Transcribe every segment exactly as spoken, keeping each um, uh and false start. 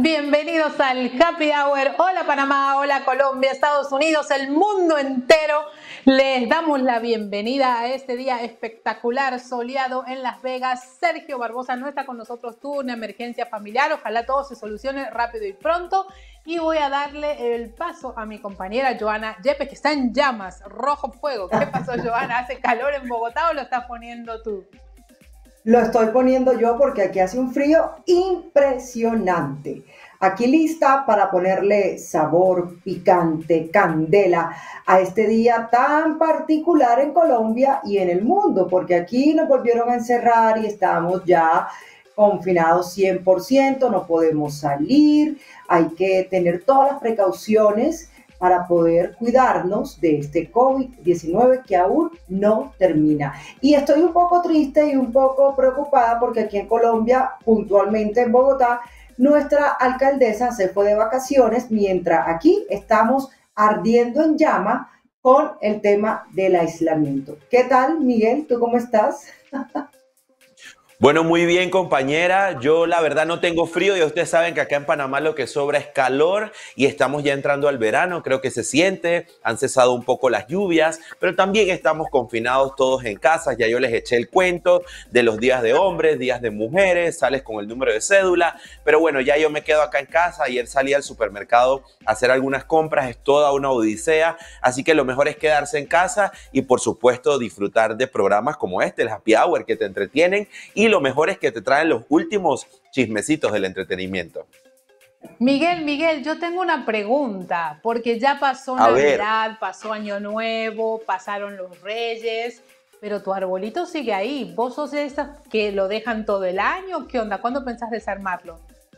Bienvenidos al Happy Hour. Hola Panamá, hola Colombia, Estados Unidos, el mundo entero. Les damos la bienvenida a este día espectacular, soleado en Las Vegas. Sergio Barbosa no está con nosotros, tuvo una emergencia familiar. Ojalá todo se solucione rápido y pronto. Y voy a darle el paso a mi compañera Joana Yepes, que está en llamas, rojo fuego. ¿Qué pasó, Joana? ¿Hace calor en Bogotá o lo estás poniendo tú? Lo estoy poniendo yo porque aquí hace un frío impresionante. Aquí lista para ponerle sabor, picante, candela a este día tan particular en Colombia y en el mundo, porque aquí nos volvieron a encerrar y estamos ya confinados cien por ciento, no podemos salir, hay que tener todas las precauciones para poder cuidarnos de este COVID diecinueve que aún no termina. Y estoy un poco triste y un poco preocupada porque aquí en Colombia, puntualmente en Bogotá, nuestra alcaldesa se fue de vacaciones mientras aquí estamos ardiendo en llama con el tema del aislamiento. ¿Qué tal, Miguel? ¿Tú cómo estás? Bueno, muy bien, compañera. Yo la verdad no tengo frío y ustedes saben que acá en Panamá lo que sobra es calor y estamos ya entrando al verano, creo que se siente, han cesado un poco las lluvias, pero también estamos confinados todos en casa. Ya yo les eché el cuento de los días de hombres, días de mujeres, sales con el número de cédula, pero bueno, ya yo me quedo acá en casa. Ayer salí al supermercado a hacer algunas compras, es toda una odisea, así que lo mejor es quedarse en casa y por supuesto disfrutar de programas como este, el Happy Hour, que te entretienen y lo mejor es que te traen los últimos chismecitos del entretenimiento. Miguel, Miguel, yo tengo una pregunta, porque ya pasó A Navidad, ver. pasó Año Nuevo, pasaron los Reyes, pero tu arbolito sigue ahí. ¿Vos sos de esas que lo dejan todo el año? ¿Qué onda? ¿Cuándo pensás desarmarlo?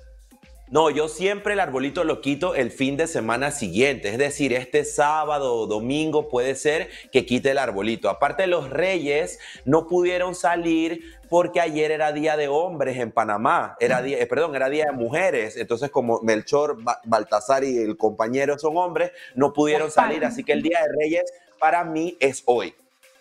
No, yo siempre el arbolito lo quito el fin de semana siguiente, es decir, este sábado o domingo puede ser que quite el arbolito. Aparte, los Reyes no pudieron salir porque ayer era Día de Hombres en Panamá, era día, eh, perdón, era Día de Mujeres, entonces como Melchor, ba Baltasar y el compañero son hombres, no pudieron salir, así que el Día de Reyes para mí es hoy.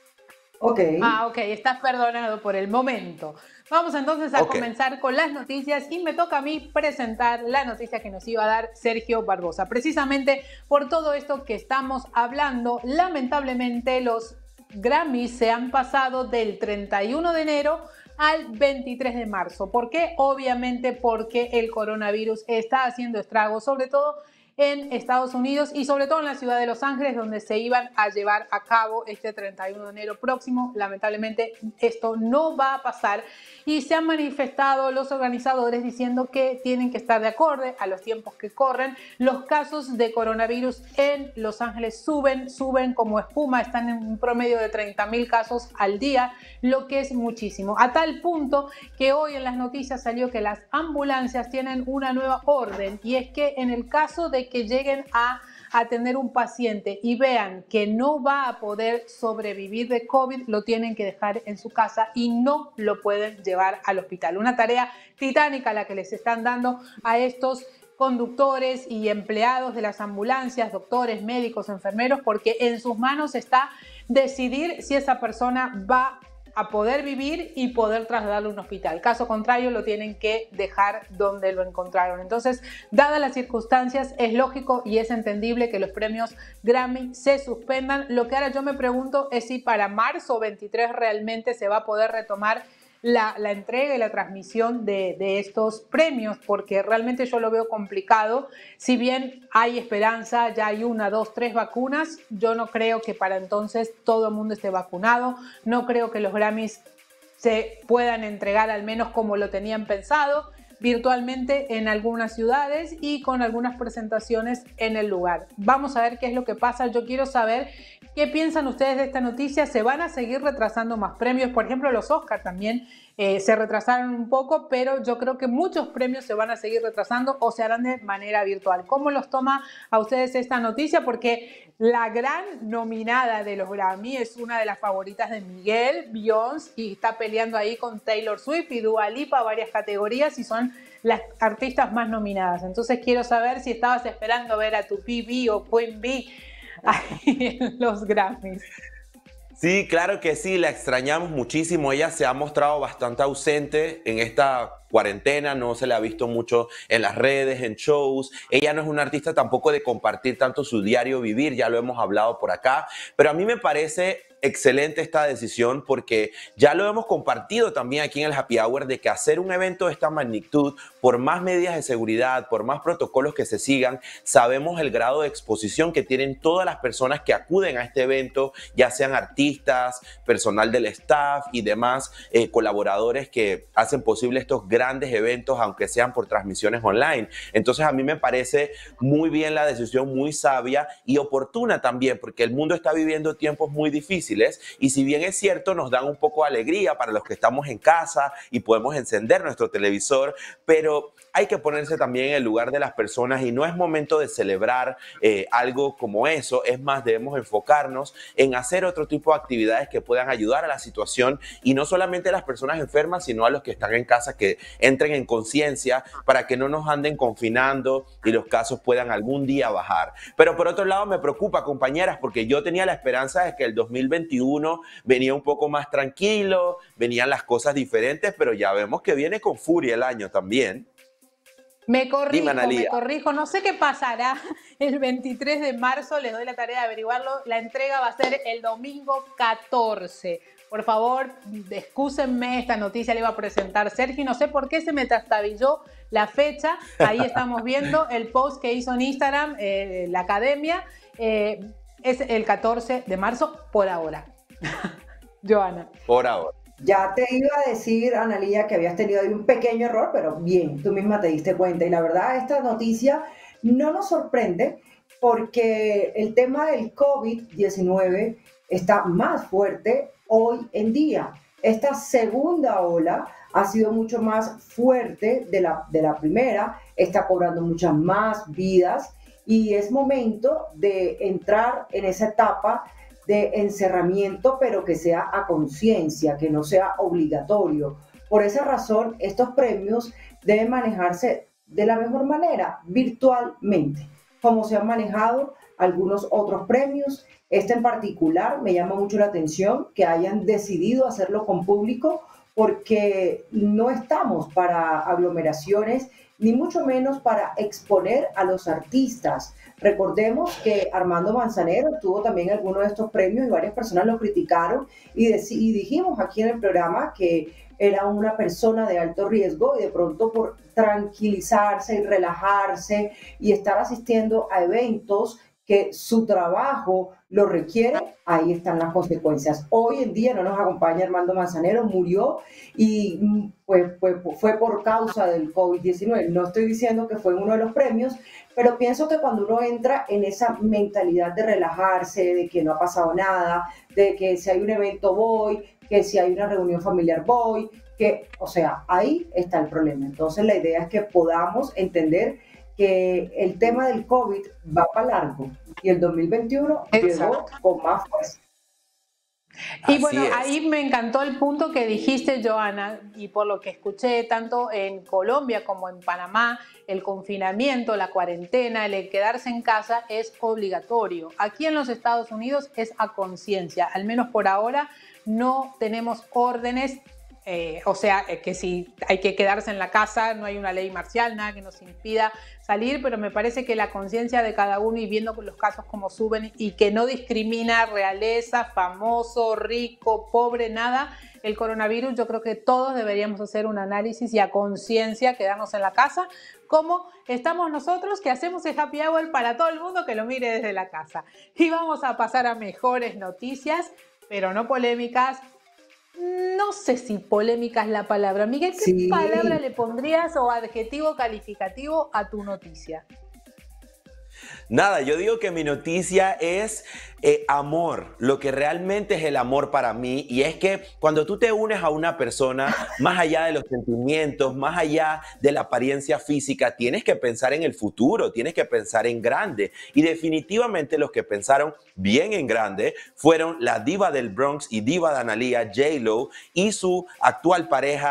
Ok. Ah, ok, estás perdonado por el momento. Vamos entonces a Okay. comenzar con las noticias y me toca a mí presentar la noticia que nos iba a dar Sergio Barbosa. Precisamente por todo esto que estamos hablando, lamentablemente los Grammys se han pasado del treinta y uno de enero al veintitrés de marzo. ¿Por qué? Obviamente porque el coronavirus está haciendo estragos, sobre todo en Estados Unidos y sobre todo en la ciudad de Los Ángeles, donde se iban a llevar a cabo este treinta y uno de enero próximo. Lamentablemente esto no va a pasar y se han manifestado los organizadores diciendo que tienen que estar de acuerdo a los tiempos que corren. Los casos de coronavirus en Los Ángeles suben, suben como espuma, están en un promedio de treinta mil casos al día, lo que es muchísimo. A tal punto que hoy en las noticias salió que las ambulancias tienen una nueva orden y es que en el caso de que lleguen a atender un paciente y vean que no va a poder sobrevivir de COVID, lo tienen que dejar en su casa y no lo pueden llevar al hospital. Una tarea titánica la que les están dando a estos conductores y empleados de las ambulancias, doctores, médicos, enfermeros, porque en sus manos está decidir si esa persona va a poder vivir y poder trasladarlo a un hospital. Caso contrario, lo tienen que dejar donde lo encontraron. Entonces, dadas las circunstancias, es lógico y es entendible que los premios Grammy se suspendan. Lo que ahora yo me pregunto es si para marzo veintitrés realmente se va a poder retomar La, la entrega y la transmisión de, de estos premios, porque realmente yo lo veo complicado. Si bien hay esperanza, ya hay una, dos, tres vacunas, yo no creo que para entonces todo el mundo esté vacunado, no creo que los Grammys se puedan entregar al menos como lo tenían pensado, virtualmente en algunas ciudades y con algunas presentaciones en el lugar. Vamos a ver qué es lo que pasa. Yo quiero saber qué piensan ustedes de esta noticia. ¿Se van a seguir retrasando más premios? Por ejemplo, los Oscar también eh, se retrasaron un poco, pero yo creo que muchos premios se van a seguir retrasando o se harán de manera virtual. ¿Cómo los toma a ustedes esta noticia? Porque la gran nominada de los Grammy es una de las favoritas de Miguel, Beyoncé, y está peleando ahí con Taylor Swift y Dua Lipa, varias categorías, y son las artistas más nominadas. Entonces quiero saber si estabas esperando ver a tu P B o Queen B ahí en los Grammys. Sí, claro que sí, la extrañamos muchísimo. Ella se ha mostrado bastante ausente en esta cuarentena, no se le ha visto mucho en las redes, en shows. Ella no es una artista tampoco de compartir tanto su diario vivir, ya lo hemos hablado por acá, pero a mí me parece excelente esta decisión porque ya lo hemos compartido también aquí en el Happy Hour de que hacer un evento de esta magnitud, por más medidas de seguridad, por más protocolos que se sigan, sabemos el grado de exposición que tienen todas las personas que acuden a este evento, ya sean artistas, personal del staff y demás eh, colaboradores que hacen posible estos grandes eventos, aunque sean por transmisiones online. Entonces a mí me parece muy bien la decisión, muy sabia y oportuna también, porque el mundo está viviendo tiempos muy difíciles. Y si bien es cierto, nos dan un poco de alegría para los que estamos en casa y podemos encender nuestro televisor, pero hay que ponerse también en el lugar de las personas y no es momento de celebrar eh, algo como eso. Es más, debemos enfocarnos en hacer otro tipo de actividades que puedan ayudar a la situación y no solamente a las personas enfermas, sino a los que están en casa, que entren en conciencia para que no nos anden confinando y los casos puedan algún día bajar. Pero por otro lado me preocupa, compañeras, porque yo tenía la esperanza de que el dos mil veintiuno venía un poco más tranquilo, venían las cosas diferentes, pero ya vemos que viene con furia el año también. Me corrijo, me corrijo, no sé qué pasará el veintitrés de marzo, les doy la tarea de averiguarlo, la entrega va a ser el domingo catorce. Por favor, excúsenme, esta noticia la iba a presentar Sergio, no sé por qué se me trastabilló la fecha, ahí estamos viendo el post que hizo en Instagram eh, la academia, eh, es el catorce de marzo por ahora. Joana. Por ahora. Ya te iba a decir, Analía, que habías tenido ahí un pequeño error, pero bien, tú misma te diste cuenta. Y la verdad, esta noticia no nos sorprende porque el tema del COVID diecinueve está más fuerte hoy en día. Esta segunda ola ha sido mucho más fuerte de la, de la primera, está cobrando muchas más vidas y es momento de entrar en esa etapa de encerramiento, pero que sea a conciencia, que no sea obligatorio. Por esa razón, estos premios deben manejarse de la mejor manera, virtualmente, como se han manejado algunos otros premios. Este en particular me llama mucho la atención que hayan decidido hacerlo con público, porque no estamos para aglomeraciones, ni mucho menos para exponer a los artistas. Recordemos que Armando Manzanero tuvo también alguno de estos premios y varias personas lo criticaron y, y dijimos aquí en el programa que era una persona de alto riesgo y de pronto por tranquilizarse y relajarse y estar asistiendo a eventos que su trabajo lo requiere, ahí están las consecuencias. Hoy en día no nos acompaña Armando Manzanero, murió y pues, pues, fue por causa del COVID diecinueve. No estoy diciendo que fue uno de los premios, pero pienso que cuando uno entra en esa mentalidad de relajarse, de que no ha pasado nada, de que si hay un evento voy, que si hay una reunión familiar voy, que, o sea, ahí está el problema. Entonces la idea es que podamos entender que el tema del COVID va para largo y el dos mil veintiuno llegó con más fuerza. Y bueno, ahí me encantó el punto que dijiste, Joana, y por lo que escuché tanto en Colombia como en Panamá, el confinamiento, la cuarentena, el quedarse en casa es obligatorio. Aquí en los Estados Unidos es a conciencia, al menos por ahora no tenemos órdenes. Eh, o sea, eh, que si hay que quedarse en la casa, no hay una ley marcial, nada que nos impida salir, pero me parece que la conciencia de cada uno y viendo los casos como suben y que no discrimina realeza, famoso, rico, pobre, nada, el coronavirus, yo creo que todos deberíamos hacer un análisis y a conciencia quedarnos en la casa, como estamos nosotros que hacemos el happy hour para todo el mundo que lo mire desde la casa. Y vamos a pasar a mejores noticias, pero no polémicas. No sé si polémica es la palabra. Miguel, ¿qué sí. palabra le pondrías o adjetivo calificativo a tu noticia? Nada, yo digo que mi noticia es eh, amor, lo que realmente es el amor para mí, y es que cuando tú te unes a una persona, más allá de los sentimientos, más allá de la apariencia física, tienes que pensar en el futuro, tienes que pensar en grande, y definitivamente los que pensaron bien en grande fueron la diva del Bronx y diva de Analía, J Lo, y su actual pareja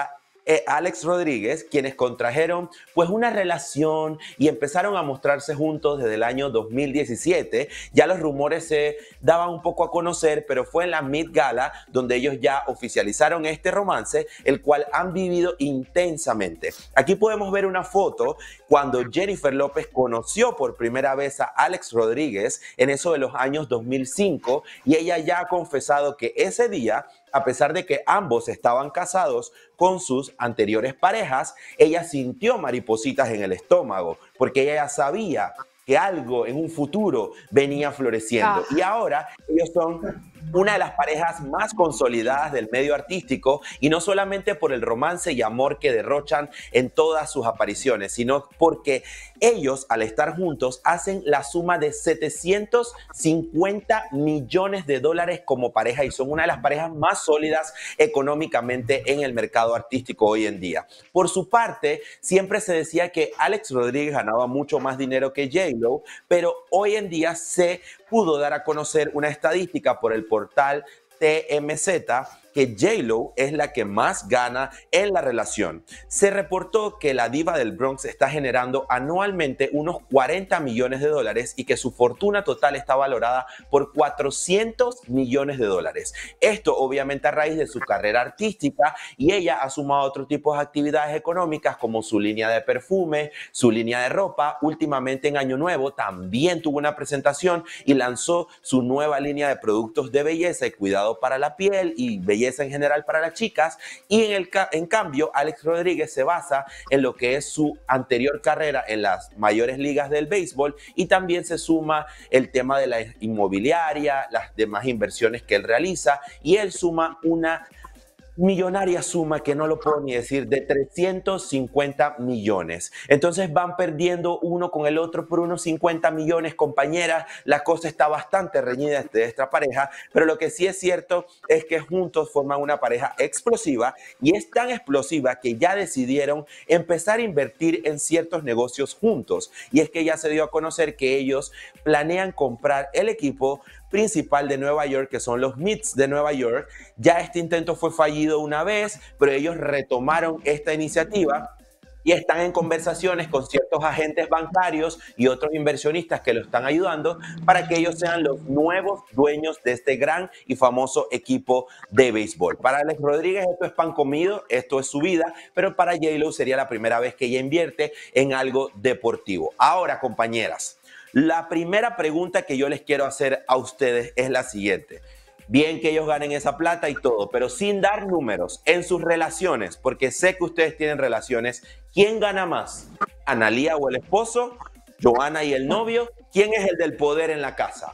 eh, Alex Rodríguez, quienes contrajeron pues una relación y empezaron a mostrarse juntos desde el año dos mil diecisiete. Ya los rumores se daban un poco a conocer, pero fue en la Met Gala donde ellos ya oficializaron este romance, el cual han vivido intensamente. Aquí podemos ver una foto cuando Jennifer López conoció por primera vez a Alex Rodríguez en eso de los años dos mil cinco, y ella ya ha confesado que ese día, a pesar de que ambos estaban casados con sus anteriores parejas, ella sintió maripositas en el estómago porque ella ya sabía que algo en un futuro venía floreciendo. Ah. Y ahora ellos son una de las parejas más consolidadas del medio artístico, y no solamente por el romance y amor que derrochan en todas sus apariciones, sino porque ellos, al estar juntos, hacen la suma de setecientos cincuenta millones de dólares como pareja, y son una de las parejas más sólidas económicamente en el mercado artístico hoy en día. Por su parte, siempre se decía que Alex Rodríguez ganaba mucho más dinero que J-Lo, pero hoy en día se pudo dar a conocer una estadística por el portal T M Z que J-Lo es la que más gana en la relación. Se reportó que la diva del Bronx está generando anualmente unos cuarenta millones de dólares y que su fortuna total está valorada por cuatrocientos millones de dólares. Esto obviamente a raíz de su carrera artística, y ella ha sumado otro tipo de actividades económicas como su línea de perfume, su línea de ropa. Últimamente en Año Nuevo también tuvo una presentación y lanzó su nueva línea de productos de belleza y cuidado para la piel y belleza en general para las chicas. Y en, el, en cambio, Alex Rodríguez se basa en lo que es su anterior carrera en las mayores ligas del béisbol, y también se suma el tema de la inmobiliaria, las demás inversiones que él realiza, y él suma una millonaria suma que no lo puedo ni decir, de trescientos cincuenta millones. Entonces van perdiendo uno con el otro por unos cincuenta millones, compañeras. La cosa está bastante reñida de esta pareja, pero lo que sí es cierto es que juntos forman una pareja explosiva, y es tan explosiva que ya decidieron empezar a invertir en ciertos negocios juntos. Y es que ya se dio a conocer que ellos planean comprar el equipo principal de Nueva York, que son los Mets de Nueva York. Ya este intento fue fallido una vez, pero ellos retomaron esta iniciativa y están en conversaciones con ciertos agentes bancarios y otros inversionistas que lo están ayudando para que ellos sean los nuevos dueños de este gran y famoso equipo de béisbol. Para Alex Rodríguez esto es pan comido, esto es su vida, pero para J-Lo sería la primera vez que ella invierte en algo deportivo. Ahora, compañeras, la primera pregunta que yo les quiero hacer a ustedes es la siguiente. Bien que ellos ganen esa plata y todo, pero sin dar números, en sus relaciones, porque sé que ustedes tienen relaciones, ¿quién gana más? ¿Analía o el esposo? ¿Johanna y el novio? ¿Quién es el del poder en la casa?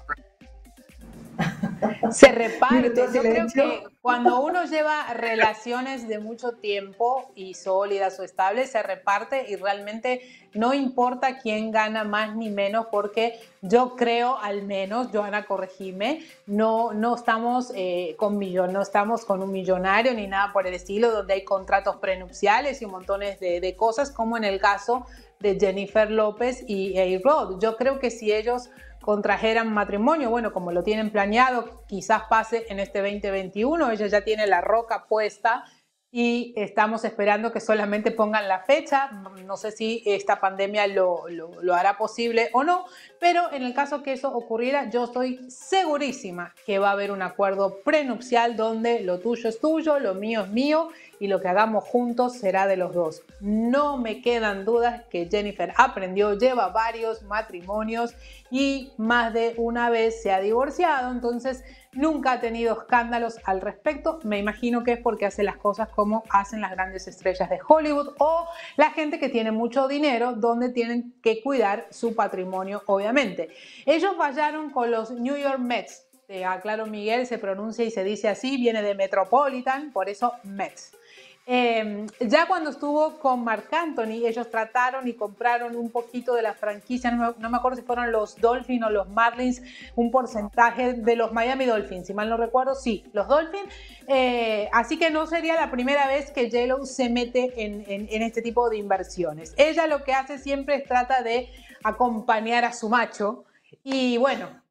Se reparte. Yo creo que cuando uno lleva relaciones de mucho tiempo y sólidas o estables, se reparte, y realmente no importa quién gana más ni menos, porque yo creo, al menos, Johanna, corregime, no, no estamos eh, con millón, no estamos con un millonario ni nada por el estilo, donde hay contratos prenupciales y montones de, de cosas, como en el caso de Jennifer López y A-Rod. Yo creo que si ellos contrajeran matrimonio, bueno, como lo tienen planeado, quizás pase en este veinte veintiuno, ella ya tiene la roca puesta y estamos esperando que solamente pongan la fecha. No sé si esta pandemia lo, lo, lo hará posible o no, pero en el caso que eso ocurriera, yo estoy segurísima que va a haber un acuerdo prenupcial donde lo tuyo es tuyo, lo mío es mío, y lo que hagamos juntos será de los dos. No me quedan dudas que Jennifer aprendió, lleva varios matrimonios y más de una vez se ha divorciado, entonces nunca ha tenido escándalos al respecto. Me imagino que es porque hace las cosas como hacen las grandes estrellas de Hollywood o la gente que tiene mucho dinero, donde tienen que cuidar su patrimonio, obviamente. Ellos fallaron con los New York Mets. Eh, aclaro, Miguel, se pronuncia y se dice así, viene de Metropolitan, por eso Mets. Eh, ya cuando estuvo con Marc Anthony, ellos trataron y compraron un poquito de la franquicia, no me, no me acuerdo si fueron los Dolphins o los Marlins, un porcentaje de los Miami Dolphins, si mal no recuerdo, sí, los Dolphins. Eh, así que no sería la primera vez que J-Lo se mete en, en, en este tipo de inversiones. Ella lo que hace siempre es trata de acompañar a su macho, y bueno,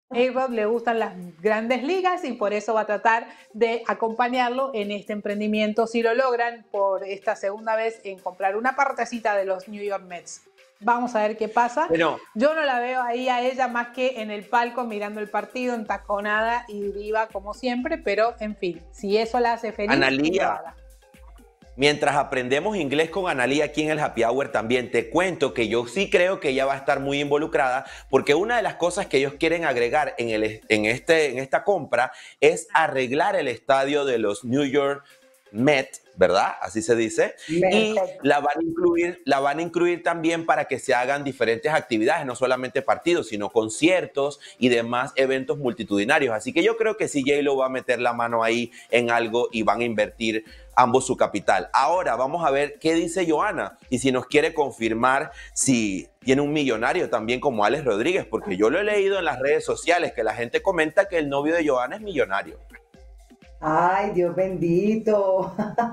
A-Rod le gustan las grandes ligas y por eso va a tratar de acompañarlo en este emprendimiento si lo logran por esta segunda vez en comprar una partecita de los New York Mets. Vamos a ver qué pasa. Bueno, yo no la veo ahí a ella más que en el palco mirando el partido, entaconada y viva como siempre, pero en fin, si eso la hace feliz, Analía, mientras aprendemos inglés con Analía aquí en el Happy Hour también, te cuento que yo sí creo que ella va a estar muy involucrada porque una de las cosas que ellos quieren agregar en, el, en, este, en esta compra es arreglar el estadio de los New York Mets, ¿verdad? Así se dice. Met. Y la van a incluir, la van a incluir también para que se hagan diferentes actividades, no solamente partidos, sino conciertos y demás eventos multitudinarios. Así que yo creo que sí, J-Lo va a meter la mano ahí en algo y van a invertir ambos su capital. Ahora vamos a ver qué dice Johanna y si nos quiere confirmar si tiene un millonario también como Alex Rodríguez, porque yo lo he leído en las redes sociales que la gente comenta que el novio de Johanna es millonario. Ay, Dios bendito.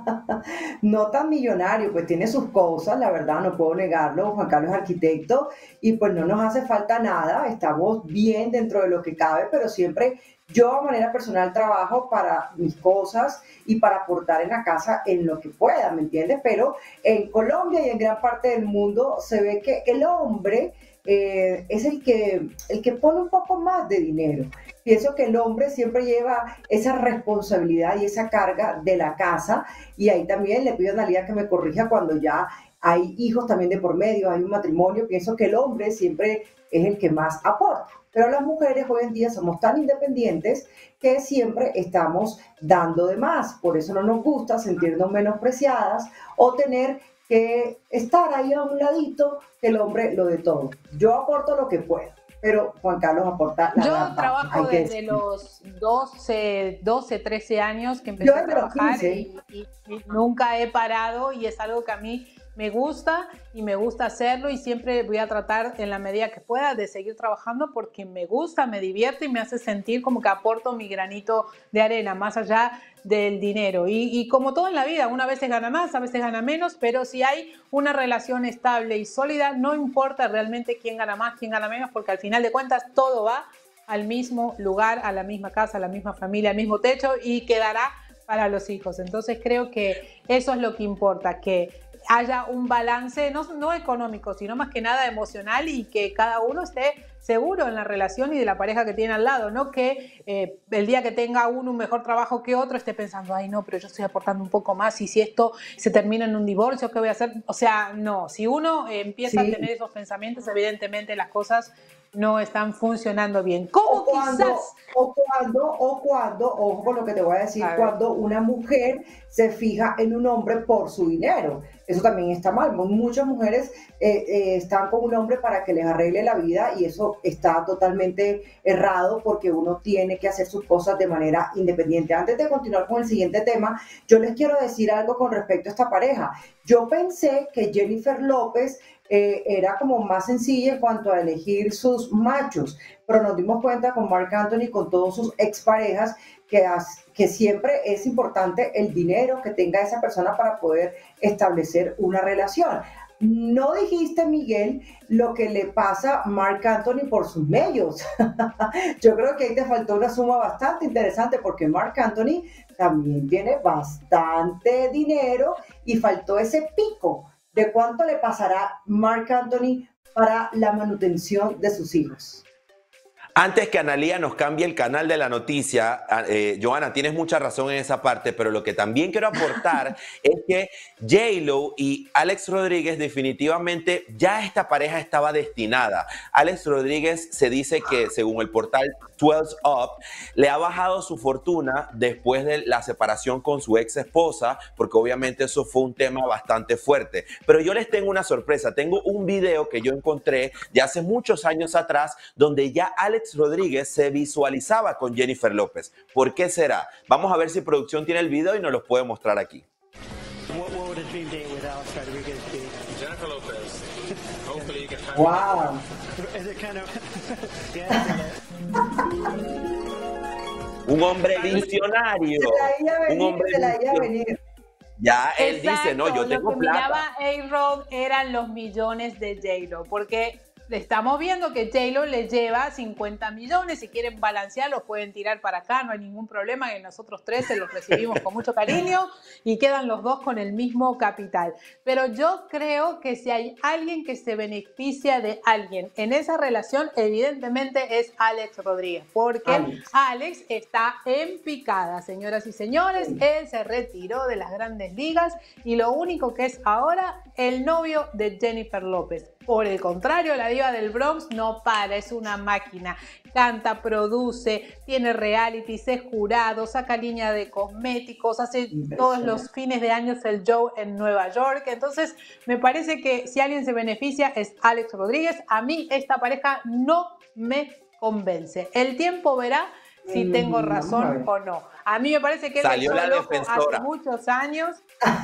No tan millonario, pues tiene sus cosas, la verdad, no puedo negarlo. Juan Carlos es arquitecto y pues no nos hace falta nada, estamos bien dentro de lo que cabe, pero siempre yo de manera personal trabajo para mis cosas y para aportar en la casa en lo que pueda, ¿me entiendes? Pero en Colombia y en gran parte del mundo se ve que el hombre eh, es el que, el que pone un poco más de dinero. Pienso que el hombre siempre lleva esa responsabilidad y esa carga de la casa, y ahí también le pido a Analía que me corrija cuando ya hay hijos también de por medio, hay un matrimonio. Pienso que el hombre siempre es el que más aporta, pero las mujeres hoy en día somos tan independientes que siempre estamos dando de más, por eso no nos gusta sentirnos menospreciadas o tener que estar ahí a un ladito que el hombre lo de todo. Yo aporto lo que puedo, pero Juan Carlos aporta la Yo gran trabajo parte, desde decir. los doce, doce, trece años que empecé Yo a trabajar y, y, y nunca he parado, y es algo que a mí me gusta y me gusta hacerlo, y siempre voy a tratar en la medida que pueda de seguir trabajando porque me gusta, me divierte y me hace sentir como que aporto mi granito de arena más allá del dinero. Y, y como todo en la vida, una vez gana más, a veces gana menos, pero si hay una relación estable y sólida, no importa realmente quién gana más, quién gana menos, porque al final de cuentas todo va al mismo lugar, a la misma casa, a la misma familia, al mismo techo, y quedará para los hijos. Entonces creo que eso es lo que importa, que haya un balance, no, no económico, sino más que nada emocional, y que cada uno esté seguro en la relación y de la pareja que tiene al lado, no que eh, el día que tenga uno un mejor trabajo que otro esté pensando, ay no, pero yo estoy aportando un poco más, y si esto se termina en un divorcio, ¿qué voy a hacer? O sea, no, si uno eh, empieza sí. a tener esos pensamientos, evidentemente las cosas no están funcionando bien. ¿Cómo o cuando, quizás? O cuando, o cuando, ojo con lo que te voy a decir, a cuando una mujer se fija en un hombre por su dinero. Eso también está mal. Muchas mujeres eh, eh, están con un hombre para que les arregle la vida, y eso está totalmente errado porque uno tiene que hacer sus cosas de manera independiente. Antes de continuar con el siguiente tema, yo les quiero decir algo con respecto a esta pareja. Yo pensé que Jennifer López Eh, era como más sencilla en cuanto a elegir sus machos, pero nos dimos cuenta con Marc Anthony, con todos sus exparejas, que, as, que siempre es importante el dinero que tenga esa persona para poder establecer una relación. No dijiste, Miguel, lo que le pasa a Marc Anthony por sus medios. Yo creo que ahí te faltó una suma bastante interesante, porque Marc Anthony también tiene bastante dinero y faltó ese pico de cuánto le pasará Marc Anthony para la manutención de sus hijos. Antes que Analía nos cambie el canal de la noticia, eh, Johanna, tienes mucha razón en esa parte, pero lo que también quiero aportar es que J-Lo y Alex Rodríguez definitivamente ya esta pareja estaba destinada. Alex Rodríguez se dice que, según el portal doce Up, le ha bajado su fortuna después de la separación con su ex esposa, porque obviamente eso fue un tema bastante fuerte. Pero yo les tengo una sorpresa, tengo un video que yo encontré de hace muchos años atrás, donde ya Alex Rodríguez se visualizaba con Jennifer López. ¿Por qué será? Vamos a ver si producción tiene el video y nos los puede mostrar aquí. Wow. Un hombre visionario. Se la venir, un hombre se la iba a venir. Ya él Exacto, dice, no, yo tengo lo que plata. miraba A-Rod eran los millones de J-Lo, porque estamos viendo que J-Lo le lleva cincuenta millones, si quieren balancear los pueden tirar para acá, no hay ningún problema, que nosotros tres se los recibimos con mucho cariño y quedan los dos con el mismo capital. Pero yo creo que si hay alguien que se beneficia de alguien en esa relación, evidentemente es Alex Rodríguez, porque Alex, Alex está en picada, señoras y señores, sí. Él se retiró de las grandes ligas y lo único que es ahora el novio de Jennifer López. Por el contrario, la diva del Bronx no para, es una máquina. Canta, produce, tiene realities, es jurado, saca línea de cosméticos, hace todos los fines de año el show en Nueva York. Entonces, me parece que si alguien se beneficia es Alex Rodríguez. A mí esta pareja no me convence. El tiempo verá si tengo razón o no. A mí me parece que él salió la loco defensora hace muchos años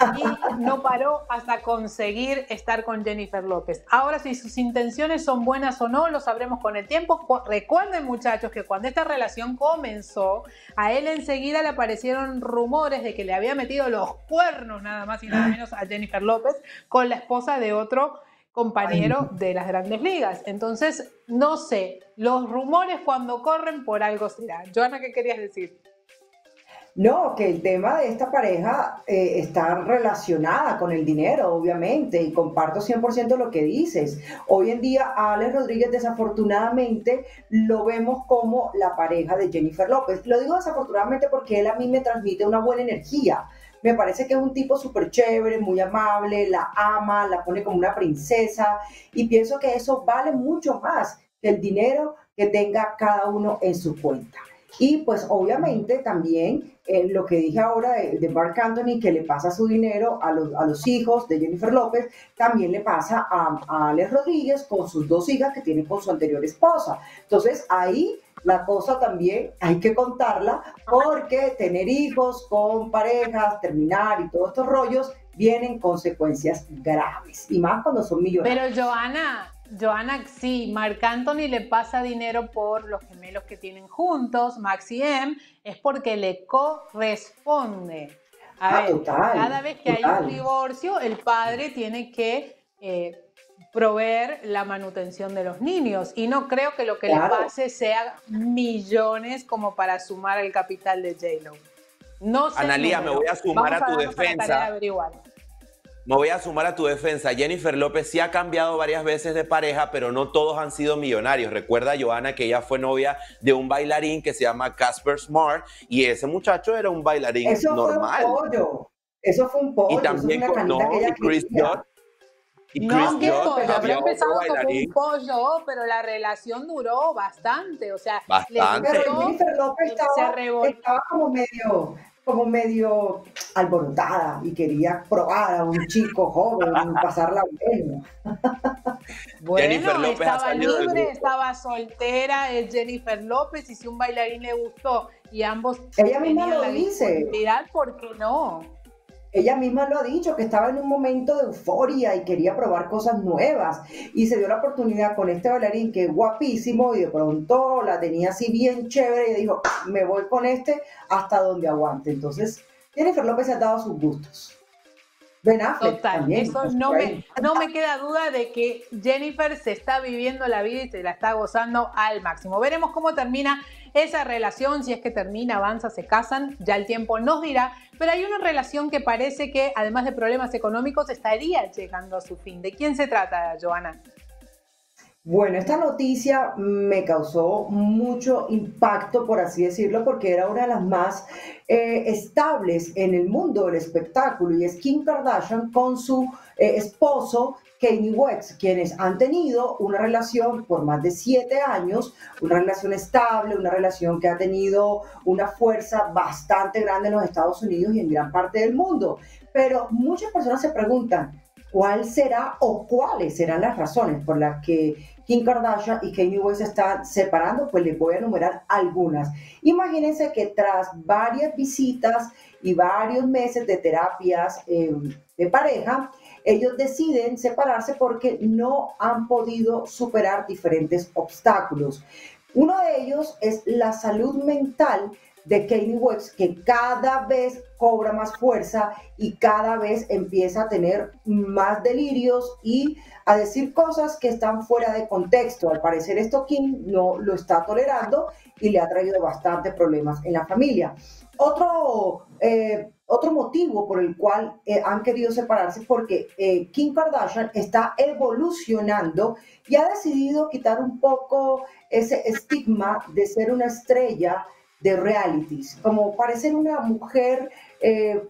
y no paró hasta conseguir estar con Jennifer López. Ahora, si sus intenciones son buenas o no, lo sabremos con el tiempo. Recuerden, muchachos, que cuando esta relación comenzó, a él enseguida le aparecieron rumores de que le había metido los cuernos, nada más y nada menos, a Jennifer López con la esposa de otro compañero de las grandes ligas. Entonces, no sé, los rumores cuando corren por algo será. Joana, ¿qué querías decir? No, que el tema de esta pareja eh, está relacionada con el dinero, obviamente, y comparto cien por ciento lo que dices. Hoy en día a Alex Rodríguez desafortunadamente lo vemos como la pareja de Jennifer López. Lo digo desafortunadamente porque él a mí me transmite una buena energía. Me parece que es un tipo súper chévere, muy amable, la ama, la pone como una princesa y pienso que eso vale mucho más que el dinero que tenga cada uno en su cuenta. Y pues obviamente también eh, lo que dije ahora de, de Marc Anthony, que le pasa su dinero a los, a los hijos de Jennifer López, también le pasa a, a Alex Rodríguez con sus dos hijas que tiene con su anterior esposa. Entonces ahí la cosa también hay que contarla porque tener hijos con parejas, terminar y todos estos rollos vienen consecuencias graves y más cuando son millonarios. Pero Joana... Joana, sí, Marc Anthony le pasa dinero por los gemelos que tienen juntos, Max y Em, es porque le corresponde. A ah, ver, total, cada vez que total. hay un divorcio, el padre tiene que eh, proveer la manutención de los niños. Y no creo que lo que claro. le pase sea millones como para sumar el capital de J-Lo. No sé. Analía, me voy a sumar Vamos a tu a defensa. Me voy a sumar a tu defensa. Jennifer López sí ha cambiado varias veces de pareja, pero no todos han sido millonarios. Recuerda, Joana, que ella fue novia de un bailarín que se llama Casper Smart y ese muchacho era un bailarín Eso normal. Fue un pollo. Eso fue un pollo. Y también Eso fue una con no, que ella y Chris Judd. Y no, Chris que Judd pollo, había empezado como bailarín. un pollo, pero la relación duró bastante. O sea, bastante. Pero Jennifer López estaba, se estaba como medio... como medio alborotada y quería probar a un chico joven y pasarla bien. Bueno, Jennifer López estaba libre, estaba soltera, es Jennifer López, y si un bailarín le gustó y ambos ella misma lo la dice. ¿Por qué no? Ella misma lo ha dicho, que estaba en un momento de euforia y quería probar cosas nuevas. Y se dio la oportunidad con este bailarín que es guapísimo y de pronto la tenía así bien chévere y dijo, me voy con este hasta donde aguante. Entonces, Jennifer López se ha dado sus gustos. Ben Affleck Total, también, eso no me, no me queda duda de que Jennifer se está viviendo la vida y se la está gozando al máximo. Veremos cómo termina esa relación, si es que termina, avanza, se casan, ya el tiempo nos dirá, pero hay una relación que parece que, además de problemas económicos, estaría llegando a su fin. ¿De quién se trata, Joana? Bueno, esta noticia me causó mucho impacto, por así decirlo, porque era una de las más eh, estables en el mundo del espectáculo, y es Kim Kardashian con su eh, esposo Kanye West, quienes han tenido una relación por más de siete años, una relación estable, una relación que ha tenido una fuerza bastante grande en los Estados Unidos y en gran parte del mundo. Pero muchas personas se preguntan, ¿cuál será o cuáles serán las razones por las que Kim Kardashian y Kanye West se están separando? Pues les voy a enumerar algunas. Imagínense que tras varias visitas y varios meses de terapias eh, de pareja, ellos deciden separarse porque no han podido superar diferentes obstáculos. Uno de ellos es la salud mental de Kanye West, que cada vez cobra más fuerza y cada vez empieza a tener más delirios y a decir cosas que están fuera de contexto. Al parecer esto Kim no lo está tolerando y le ha traído bastantes problemas en la familia. Otro, eh, otro motivo por el cual eh, han querido separarse es porque eh, Kim Kardashian está evolucionando y ha decidido quitar un poco ese estigma de ser una estrella de realities, como parecer una mujer eh,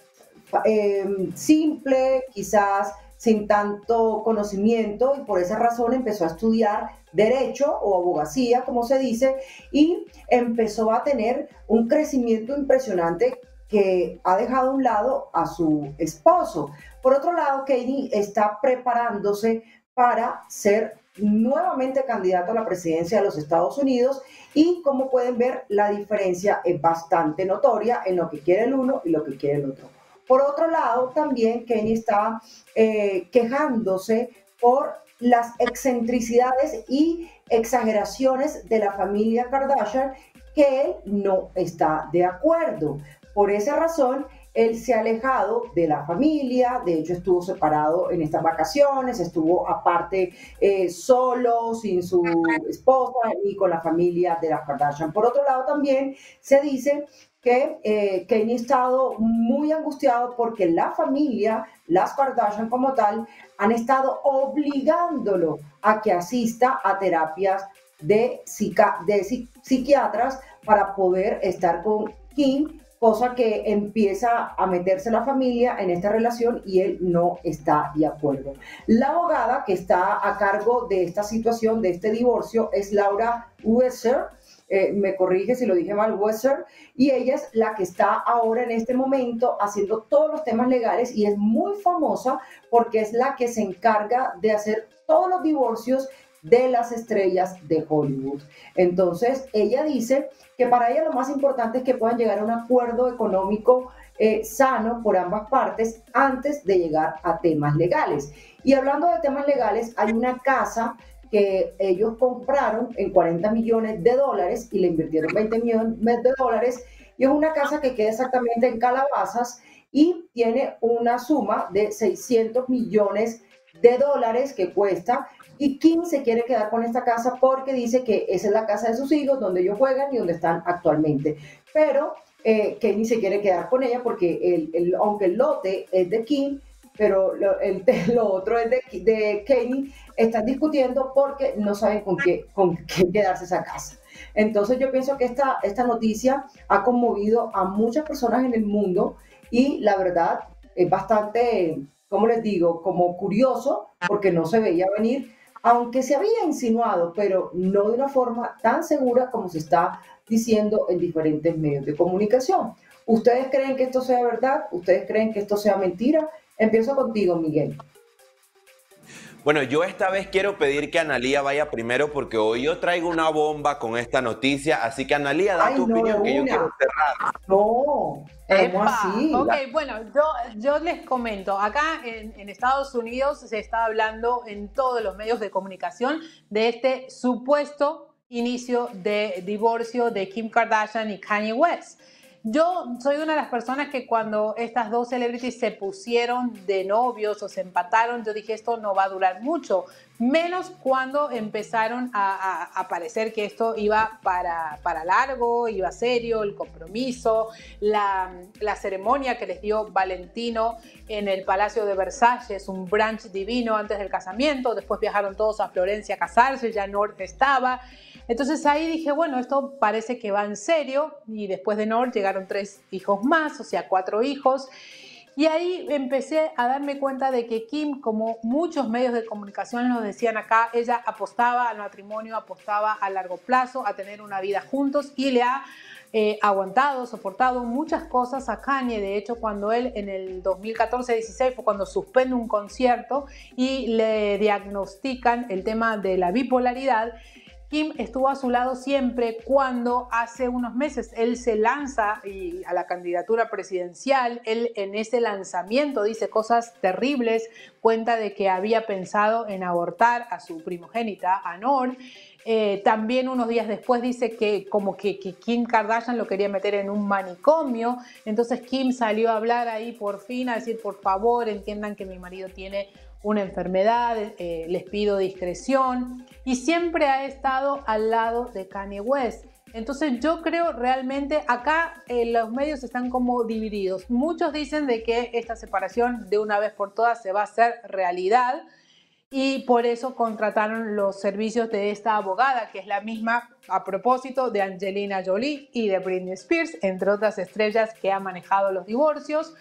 eh, simple, quizás sin tanto conocimiento, y por esa razón empezó a estudiar derecho o abogacía, como se dice, y empezó a tener un crecimiento impresionante que ha dejado a un lado a su esposo. Por otro lado, Kanye está preparándose para ser nuevamente candidato a la presidencia de los Estados Unidos y, como pueden ver, la diferencia es bastante notoria en lo que quiere el uno y lo que quiere el otro. Por otro lado, también Kanye está eh, quejándose por las excentricidades y exageraciones de la familia Kardashian, que él no está de acuerdo. Por esa razón, él se ha alejado de la familia, de hecho estuvo separado en estas vacaciones, estuvo aparte eh, solo, sin su esposa y con la familia de las Kardashian. Por otro lado, también se dice que eh, Kanye ha estado muy angustiado porque la familia, las Kardashian como tal, han estado obligándolo a que asista a terapias de, psica, de psi, psiquiatras para poder estar con Kim, cosa que empieza a meterse la familia en esta relación y él no está de acuerdo. La abogada que está a cargo de esta situación, de este divorcio, es Laura Wesser. Eh, me corrige si lo dije mal, Wesser, y ella es la que está ahora en este momento haciendo todos los temas legales y es muy famosa porque es la que se encarga de hacer todos los divorcios de las estrellas de Hollywood. Entonces, ella dice que para ella lo más importante es que puedan llegar a un acuerdo económico eh, sano por ambas partes antes de llegar a temas legales. Y hablando de temas legales, hay una casa que ellos compraron en cuarenta millones de dólares y le invirtieron veinte millones de dólares, y es una casa que queda exactamente en Calabazas y tiene una suma de seiscientos millones de dólares que cuesta, y Kim se quiere quedar con esta casa porque dice que esa es la casa de sus hijos, donde ellos juegan y donde están actualmente, pero eh, Kanye se quiere quedar con ella porque el, el, aunque el lote es de Kim, pero lo, el, lo otro es de, de Kanye, están discutiendo porque no saben con qué, con qué quedarse esa casa. Entonces yo pienso que esta, esta noticia ha conmovido a muchas personas en el mundo y la verdad es bastante, ¿cómo les digo?, como curioso porque no se veía venir, aunque se había insinuado, pero no de una forma tan segura como se está diciendo en diferentes medios de comunicación. ¿Ustedes creen que esto sea verdad? ¿Ustedes creen que esto sea mentira? Empiezo contigo, Miguel. Bueno, yo esta vez quiero pedir que Analía vaya primero porque hoy yo traigo una bomba con esta noticia, así que Analía, da Ay, tu no, opinión que yo quiero cerrar. No, ¿cómo así? Ok, bueno, yo, yo les comento, acá en, en Estados Unidos se está hablando en todos los medios de comunicación de este supuesto inicio de divorcio de Kim Kardashian y Kanye West. Yo soy una de las personas que cuando estas dos celebrities se pusieron de novios o se empataron, yo dije esto no va a durar mucho, menos cuando empezaron a, a, a parecer que esto iba para, para largo, iba serio, el compromiso, la, la ceremonia que les dio Valentino en el Palacio de Versalles, un brunch divino antes del casamiento, después viajaron todos a Florencia a casarse, ya North estaba. Entonces ahí dije, bueno, esto parece que va en serio, y después de North llegaron tres hijos más, o sea, cuatro hijos, y ahí empecé a darme cuenta de que Kim, como muchos medios de comunicación nos decían acá, ella apostaba al matrimonio, apostaba a largo plazo, a tener una vida juntos, y le ha eh, aguantado, soportado muchas cosas a Kanye. De hecho, cuando él en el dos mil catorce dieciséis fue cuando suspende un concierto y le diagnostican el tema de la bipolaridad, Kim estuvo a su lado siempre cuando hace unos meses él se lanza y a la candidatura presidencial. Él en ese lanzamiento dice cosas terribles, cuenta de que había pensado en abortar a su primogénita, a North, Eh, también unos días después dice que como que, que Kim Kardashian lo quería meter en un manicomio. Entonces Kim salió a hablar ahí por fin, a decir, por favor, entiendan que mi marido tiene una enfermedad, eh, les pido discreción. Y siempre ha estado al lado de Kanye West. Entonces yo creo realmente, acá eh, los medios están como divididos. Muchos dicen de que esta separación de una vez por todas se va a hacer realidad. Y por eso contrataron los servicios de esta abogada, que es la misma a propósito de Angelina Jolie y de Britney Spears, entre otras estrellas que han manejado los divorcios.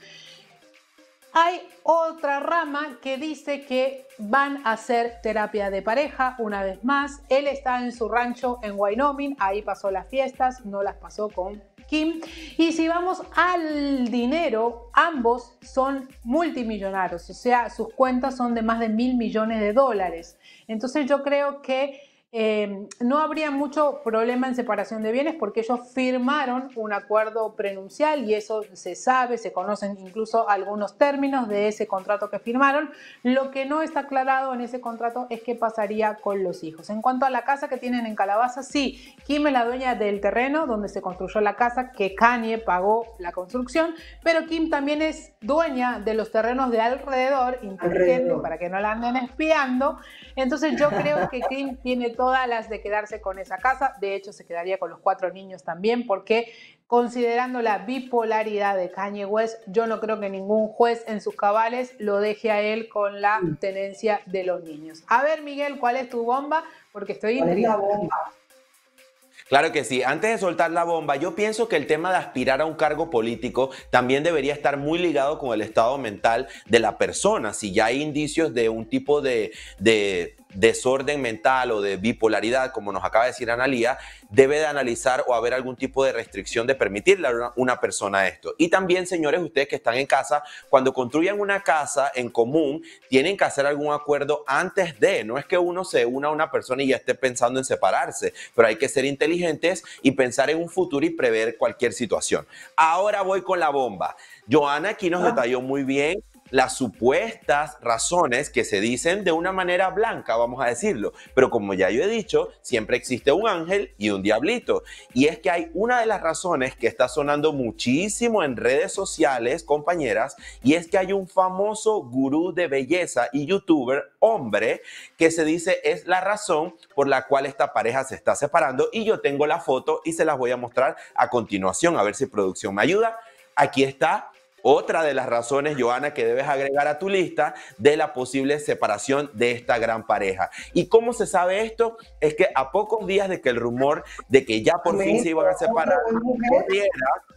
Hay otra rama que dice que van a hacer terapia de pareja una vez más. Él está en su rancho en Wyoming, ahí pasó las fiestas, no las pasó con Kim. Y si vamos al dinero, ambos son multimillonarios, o sea, sus cuentas son de más de mil millones de dólares. Entonces yo creo que eh, no habría mucho problema en separación de bienes porque ellos firmaron un acuerdo prenupcial y eso se sabe, se conocen incluso algunos términos de ese contrato que firmaron. Lo que no está aclarado en ese contrato es qué pasaría con los hijos. En cuanto a la casa que tienen en Calabaza, sí, Kim es la dueña del terreno donde se construyó la casa, que Kanye pagó la construcción, pero Kim también es dueña de los terrenos de alrededor, inteligente, alrededor, para que no la anden espiando. Entonces yo creo que Kim tiene todas las de quedarse con esa casa. De hecho, se quedaría con los cuatro niños también, porque considerando la bipolaridad de Kanye West, yo no creo que ningún juez en sus cabales lo deje a él con la tenencia de los niños. A ver, Miguel, ¿cuál es tu bomba? Porque estoy intrigada. ¿Cuál es la bomba? Claro que sí. Antes de soltar la bomba, yo pienso que el tema de aspirar a un cargo político también debería estar muy ligado con el estado mental de la persona. Si ya hay indicios de un tipo de, de desorden mental o de bipolaridad, como nos acaba de decir Analía, debe de analizar o haber algún tipo de restricción de permitirle a una, una persona esto. Y también, señores, ustedes que están en casa, cuando construyan una casa en común, tienen que hacer algún acuerdo antes de. No es que uno se una a una persona y ya esté pensando en separarse, pero hay que ser inteligentes y pensar en un futuro y prever cualquier situación. Ahora voy con la bomba. Johanna aquí nos detalló muy bien las supuestas razones que se dicen de una manera blanca, vamos a decirlo. Pero como ya yo he dicho, siempre existe un ángel y un diablito. Y es que hay una de las razones que está sonando muchísimo en redes sociales, compañeras, y es que hay un famoso gurú de belleza y youtuber, hombre, que se dice es la razón por la cual esta pareja se está separando. Y yo tengo la foto y se las voy a mostrar a continuación, a ver si producción me ayuda. Aquí está. Otra de las razones, Johanna, que debes agregar a tu lista de la posible separación de esta gran pareja. ¿Y cómo se sabe esto? Es que a pocos días de que el rumor de que ya por fin se iban a separar corriera,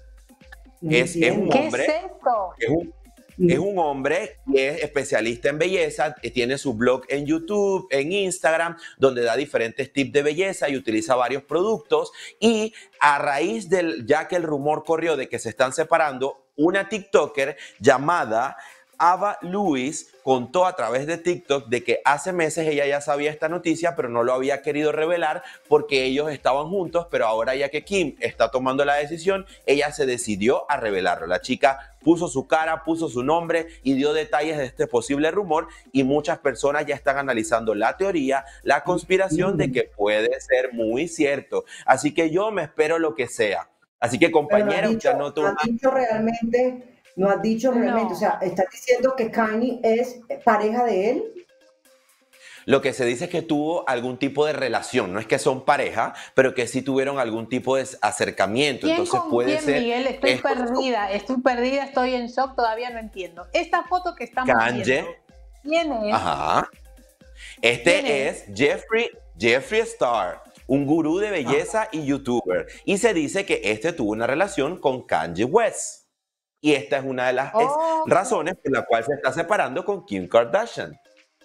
es, es un hombre, ¿Qué es esto? Es un, es un hombre que es especialista en belleza, tiene su blog en YouTube, en Instagram, donde da diferentes tips de belleza y utiliza varios productos. Y a raíz del, ya que el rumor corrió de que se están separando, una TikToker llamada Ava Lewis contó a través de TikTok de que hace meses ella ya sabía esta noticia, pero no lo había querido revelar porque ellos estaban juntos, pero ahora ya que Kim está tomando la decisión, ella se decidió a revelarlo. La chica puso su cara, puso su nombre y dio detalles de este posible rumor y muchas personas ya están analizando la teoría, la conspiración de que puede ser muy cierto. Así que yo me espero lo que sea. Así que, compañera, no usted no no has dicho realmente, no has dicho realmente, No. o sea, ¿estás diciendo que Kanye es pareja de él? Lo que se dice es que tuvo algún tipo de relación, no es que son pareja, pero que sí tuvieron algún tipo de acercamiento. ¿Quién Entonces con puede quién, ser. Miguel? Estoy es- perdida, estoy perdida, estoy en shock, todavía no entiendo. Esta foto que estamos Kanye. viendo, ¿quién es? Ajá. Este ¿Quién es, es? Jeffree, Jeffree Star, un gurú de belleza y youtuber. Y se dice que este tuvo una relación con Kanye West. Y esta es una de las es- Oh. razones por la cual se está separando con Kim Kardashian.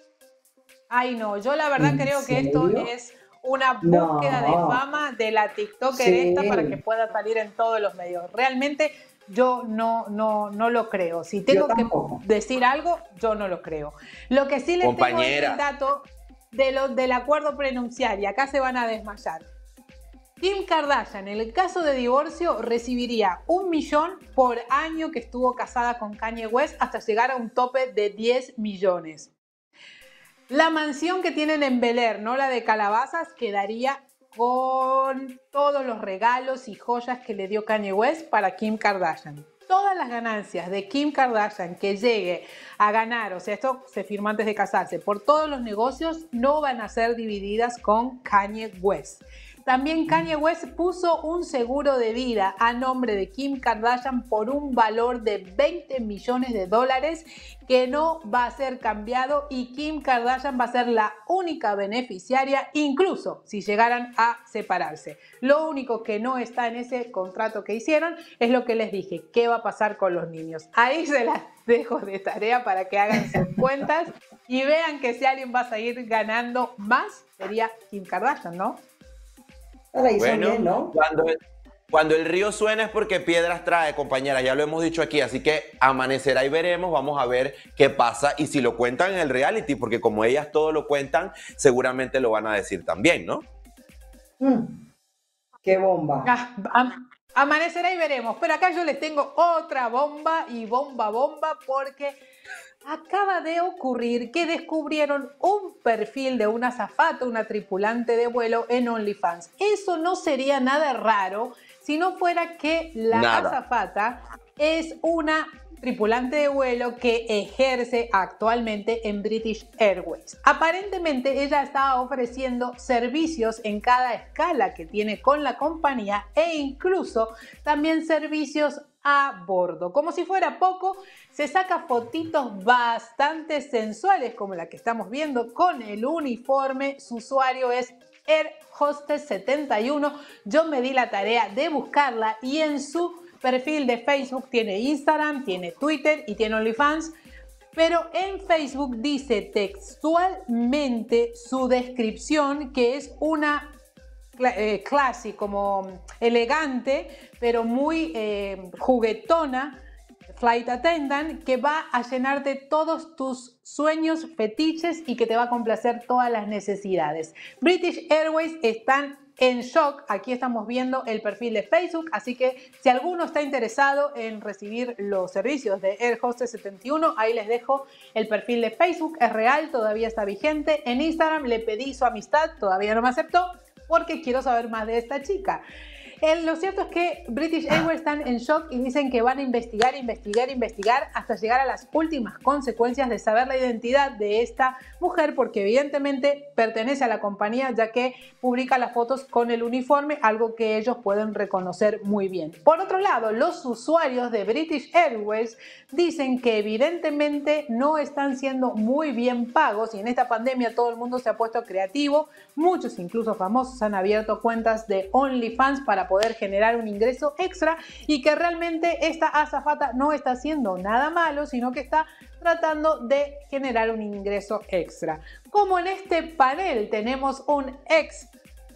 Ay, no, yo la verdad ¿En creo que esto serio? es una No. búsqueda de fama de la TikToker Sí. esta para que pueda salir en todos los medios. Realmente yo no, no, no lo creo. Si tengo Yo que tampoco. decir algo, yo no lo creo. Lo que sí les tengo es Compañera. el dato de lo, del acuerdo prenupcial y acá se van a desmayar. Kim Kardashian, en el caso de divorcio, recibiría un millón por año que estuvo casada con Kanye West hasta llegar a un tope de diez millones. La mansión que tienen en Bel Air, no la de Calabazas, quedaría con todos los regalos y joyas que le dio Kanye West para Kim Kardashian. Todas las ganancias de Kim Kardashian que llegue a ganar, o sea, esto se firmó antes de casarse, por todos los negocios no van a ser divididas con Kanye West. También Kanye West puso un seguro de vida a nombre de Kim Kardashian por un valor de veinte millones de dólares que no va a ser cambiado y Kim Kardashian va a ser la única beneficiaria, incluso si llegaran a separarse. Lo único que no está en ese contrato que hicieron es lo que les dije, qué va a pasar con los niños. Ahí se las dejo de tarea para que hagan sus cuentas y vean que si alguien va a seguir ganando más, sería Kim Kardashian, ¿no? La hizo Bueno, bien, ¿no? cuando el, cuando el río suena es porque piedras trae, compañera, ya lo hemos dicho aquí, así que amanecerá y veremos, vamos a ver qué pasa y si lo cuentan en el reality, porque como ellas todo lo cuentan, seguramente lo van a decir también, ¿no? Mm, ¡Qué bomba! Ah, am- amanecerá y veremos, pero acá yo les tengo otra bomba y bomba bomba porque acaba de ocurrir que descubrieron un perfil de una azafata, una tripulante de vuelo en OnlyFans. Eso no sería nada raro si no fuera que la Nada. azafata es una tripulante de vuelo que ejerce actualmente en British Airways. Aparentemente ella está ofreciendo servicios en cada escala que tiene con la compañía e incluso también servicios a bordo. Como si fuera poco, se saca fotitos bastante sensuales como la que estamos viendo con el uniforme. Su usuario es Air Hostess setenta y uno. Yo me di la tarea de buscarla y en su perfil de Facebook tiene Instagram, tiene Twitter y tiene OnlyFans. Pero en Facebook dice textualmente su descripción que es una Eh, classy, como elegante, pero muy eh, juguetona flight attendant que va a llenarte todos tus sueños, fetiches y que te va a complacer todas las necesidades. British Airways están en shock. Aquí estamos viendo el perfil de Facebook, así que si alguno está interesado en recibir los servicios de Air Hostess setenta y uno, ahí les dejo el perfil de Facebook. Es real, todavía está vigente. En Instagram le pedí su amistad, todavía no me aceptó, porque quiero saber más de esta chica. Eh, lo cierto es que British Airways están en shock y dicen que van a investigar, investigar, investigar hasta llegar a las últimas consecuencias de saber la identidad de esta mujer, porque evidentemente pertenece a la compañía ya que publica las fotos con el uniforme, algo que ellos pueden reconocer muy bien. Por otro lado, los usuarios de British Airways dicen que evidentemente no están siendo muy bien pagos y en esta pandemia todo el mundo se ha puesto creativo. Muchos, incluso famosos, han abierto cuentas de OnlyFans para poder generar un ingreso extra y que realmente esta azafata no está haciendo nada malo, sino que está tratando de generar un ingreso extra. Como en este panel tenemos un ex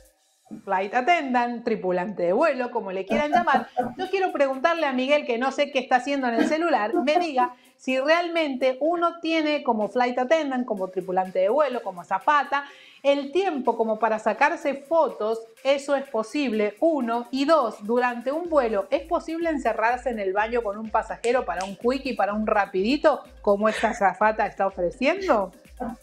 flight attendant, tripulante de vuelo, como le quieran llamar, yo quiero preguntarle a Miguel, que no sé qué está haciendo en el celular, me diga si realmente uno tiene como flight attendant, como tripulante de vuelo, como azafata, el tiempo como para sacarse fotos. Eso es posible, uno, y dos, durante un vuelo, ¿es posible encerrarse en el baño con un pasajero para un quickie, para un rapidito, como esta azafata está ofreciendo?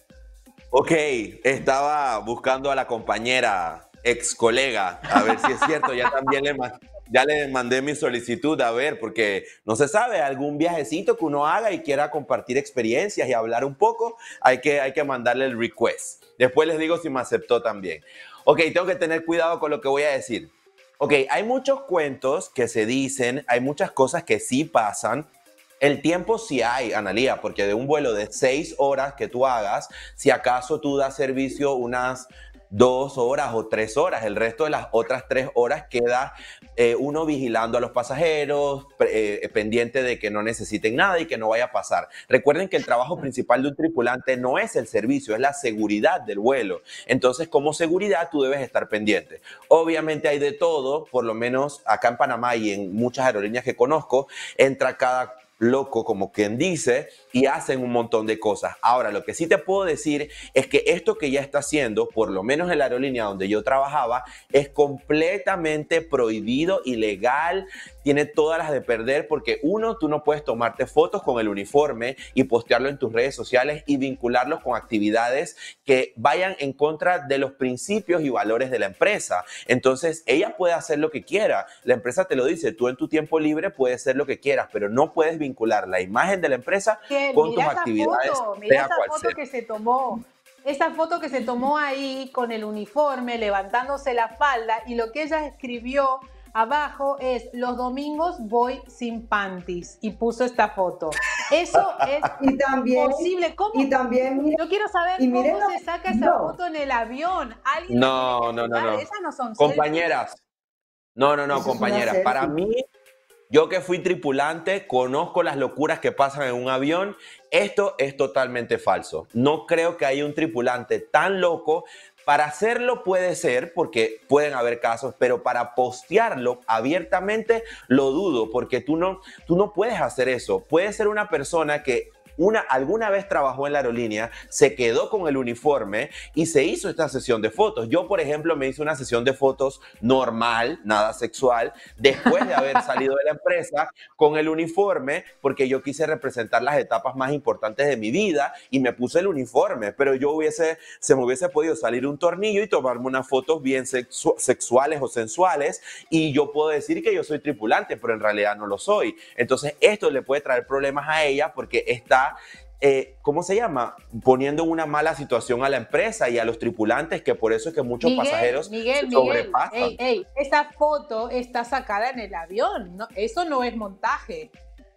Ok, estaba buscando a la compañera, ex colega, a ver si es cierto, ya también le, ma- ya le mandé mi solicitud, a ver, porque no se sabe, algún viajecito que uno haga y quiera compartir experiencias y hablar un poco, hay que, hay que mandarle el request. Después les digo si me aceptó también. Ok, tengo que tener cuidado con lo que voy a decir. Ok, hay muchos cuentos que se dicen, hay muchas cosas que sí pasan. El tiempo sí hay, Analía, porque de un vuelo de seis horas que tú hagas, si acaso tú das servicio unas dos horas o tres horas, el resto de las otras tres horas queda eh, uno vigilando a los pasajeros, eh, pendiente de que no necesiten nada y que no vaya a pasar. Recuerden que el trabajo principal de un tripulante no es el servicio, es la seguridad del vuelo. Entonces, como seguridad, tú debes estar pendiente. Obviamente hay de todo, por lo menos acá en Panamá y en muchas aerolíneas que conozco, entra cada loco, como quien dice, y hacen un montón de cosas. Ahora, lo que sí te puedo decir es que esto que ya está haciendo, por lo menos en la aerolínea donde yo trabajaba, es completamente prohibido, ilegal. tiene todas las de perder porque uno, tú no puedes tomarte fotos con el uniforme y postearlo en tus redes sociales y vincularlos con actividades que vayan en contra de los principios y valores de la empresa. Entonces, ella puede hacer lo que quiera. La empresa te lo dice, tú en tu tiempo libre puedes hacer lo que quieras, pero no puedes vincular la imagen de la empresa Que con mira tus esa actividades, foto, mira sea esa cual foto sea. que se tomó. Esa foto que se tomó ahí con el uniforme, levantándose la falda, y lo que ella escribió abajo es: los domingos voy sin panties, y puso esta foto. Eso es Y también, posible. ¿Cómo? y también, miren, Yo quiero saber y cómo miren lo- se saca esa no. foto en el avión. Alguien la No, tiene que no, no, sacar. no. Esas no son Compañeras, no, no, no, Eso es una compañeras. Para selfie. mí, yo que fui tripulante, conozco las locuras que pasan en un avión. Esto es totalmente falso. No creo que haya un tripulante tan loco. Para hacerlo puede ser, porque pueden haber casos, pero para postearlo abiertamente lo dudo, porque tú no, tú no puedes hacer eso. Puede ser una persona que una, alguna vez trabajó en la aerolínea, se quedó con el uniforme y se hizo esta sesión de fotos. Yo, por ejemplo, me hice una sesión de fotos normal, nada sexual, después de haber salido de la empresa con el uniforme, porque yo quise representar las etapas más importantes de mi vida y me puse el uniforme, pero yo hubiese, se me hubiese podido salir un tornillo y tomarme unas fotos bien sexu sexuales o sensuales y yo puedo decir que yo soy tripulante, pero en realidad no lo soy. Entonces esto le puede traer problemas a ella porque está Eh, ¿cómo se llama? Poniendo en una mala situación a la empresa y a los tripulantes, que por eso es que muchos Miguel, pasajeros Miguel, se Miguel, sobrepasan. ey, ey, esa foto está sacada en el avión, ¿no? Eso no es montaje.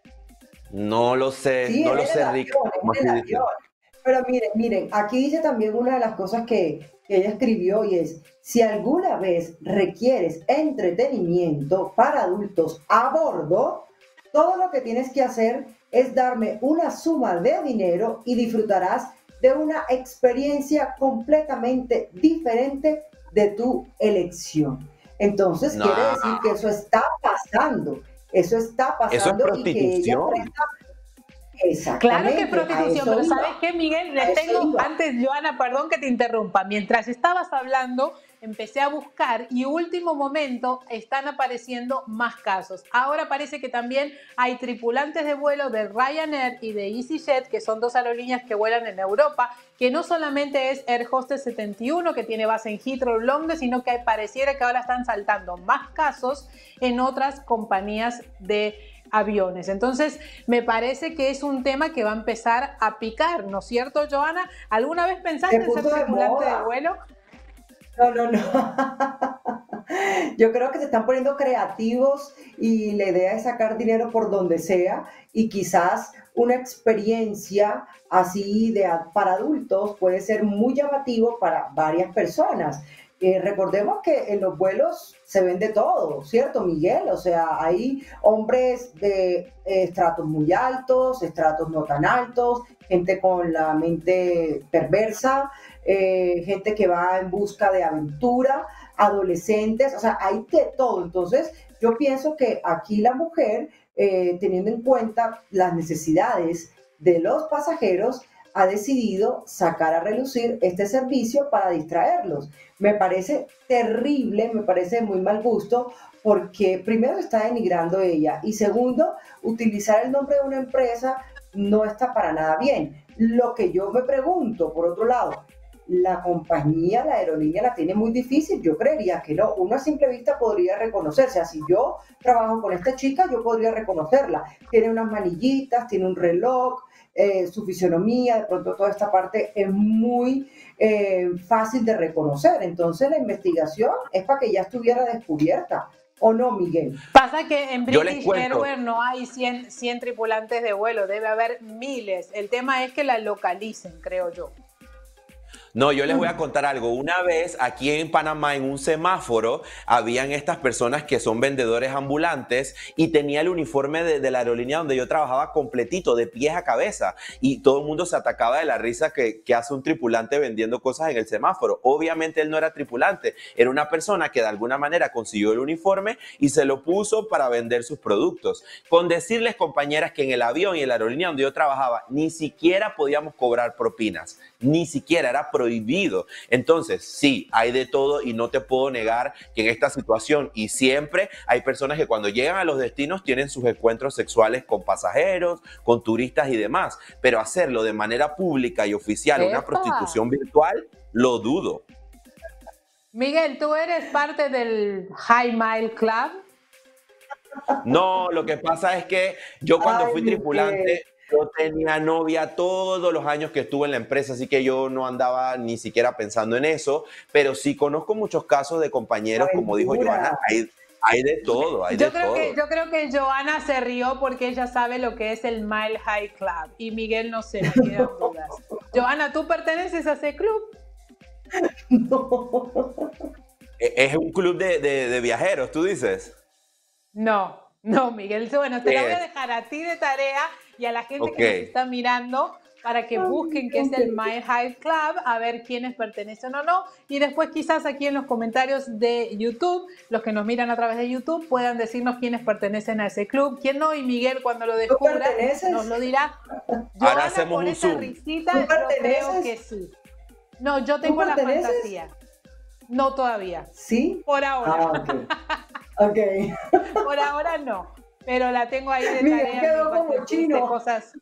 No lo sé, Sí, no es lo en el sé, Rick. avión, ¿Cómo es en el así dices? avión. Pero miren, miren, aquí dice también una de las cosas que, que ella escribió y es: si alguna vez requieres entretenimiento para adultos a bordo, todo lo que tienes que hacer es darme una suma de dinero y disfrutarás de una experiencia completamente diferente de tu elección. Entonces, No, quiere decir que eso está pasando, eso está eso es pasando y que ella prostitución. presta. Claro que es Exactamente, a prostitución, eso pero iba, ¿sabes qué, Miguel? a Les eso tengo, iba. antes, Joana, perdón que te interrumpa, mientras estabas hablando, empecé a buscar y último momento están apareciendo más casos. Ahora parece que también hay tripulantes de vuelo de Ryanair y de EasyJet, que son dos aerolíneas que vuelan en Europa, que no solamente es Air Hostess setenta y uno, que tiene base en Heathrow, Londres, sino que pareciera que ahora están saltando más casos en otras compañías de aviones. Entonces, me parece que es un tema que va a empezar a picar, ¿no es cierto, Joana? ¿Alguna vez pensaste Se en ser puso de tripulante de moda. vuelo? No, no, no. Yo creo que se están poniendo creativos y la idea es sacar dinero por donde sea y quizás una experiencia así de, para adultos puede ser muy llamativo para varias personas. Eh, recordemos que en los vuelos se vende todo, ¿cierto, Miguel? O sea, hay hombres de eh, estratos muy altos, estratos no tan altos, gente con la mente perversa, eh, gente que va en busca de aventura, adolescentes, o sea, hay de todo. Entonces, yo pienso que aquí la mujer, eh, teniendo en cuenta las necesidades de los pasajeros, ha decidido sacar a relucir este servicio para distraerlos. Me parece terrible, me parece de muy mal gusto, porque primero está denigrando ella y segundo, utilizar el nombre de una empresa no está para nada bien. Lo que yo me pregunto, por otro lado, la compañía, la aerolínea la tiene muy difícil, yo creería que no, uno a simple vista podría reconocerse, así yo trabajo con esta chica, yo podría reconocerla, tiene unas manillitas, tiene un reloj, eh, su fisionomía, de pronto toda esta parte es muy eh, fácil de reconocer, entonces la investigación es para que ya estuviera descubierta, ¿o no, Miguel? Pasa que en Yo les British cuento. Airways no hay cien, cien tripulantes de vuelo, debe haber miles. El tema es que la localicen, creo yo. No, yo les voy a contar algo. Una vez aquí en Panamá, en un semáforo, habían estas personas que son vendedores ambulantes y tenía el uniforme de, de la aerolínea donde yo trabajaba completito, de pies a cabeza. Y todo el mundo se atacaba de la risa que, que hace un tripulante vendiendo cosas en el semáforo. Obviamente él no era tripulante, era una persona que de alguna manera consiguió el uniforme y se lo puso para vender sus productos. Con decirles, compañeras, que en el avión y en la aerolínea donde yo trabajaba, ni siquiera podíamos cobrar propinas. Ni siquiera era propinas. prohibido. Entonces, sí, hay de todo y no te puedo negar que en esta situación y siempre hay personas que cuando llegan a los destinos tienen sus encuentros sexuales con pasajeros, con turistas y demás, pero hacerlo de manera pública y oficial, una ¡Epa! prostitución virtual, lo dudo. Miguel, ¿tú eres parte del High Mile Club? No, lo que pasa es que yo cuando Ay, fui Miguel. tripulante, yo tenía novia todos los años que estuve en la empresa, así que yo no andaba ni siquiera pensando en eso, pero sí conozco muchos casos de compañeros, como dijo Aventura. Johanna, hay, hay de todo, hay de Yo creo, todo. que, yo creo que Johanna se rió porque ella sabe lo que es el Mile High Club y Miguel no sé, me quedan dudas. Johanna, ¿tú perteneces a ese club? No. E- Es un club de, de- de viajeros, tú dices. No, no, Miguel. Bueno, te la voy a ¿Qué es? dejar a ti de tarea y a la gente Ok. que nos está mirando para que Ay, busquen qué es ok. el Mile High Club, a ver quiénes pertenecen o no. Y después quizás aquí en los comentarios de YouTube, los que nos miran a través de YouTube, puedan decirnos quiénes pertenecen a ese club, quién no. Y Miguel, cuando lo descubra, perteneces? nos lo dirá. Ahora Johanna, hacemos por un esa zoom. risita, ¿Tú yo creo perteneces? que sí. No, yo tengo la perteneces? fantasía. No todavía. ¿Sí? Por ahora. Ah, ok. Ok. Por ahora no. Pero la tengo ahí de Miguel tarea. quedó mientras como que dice chino. cosas.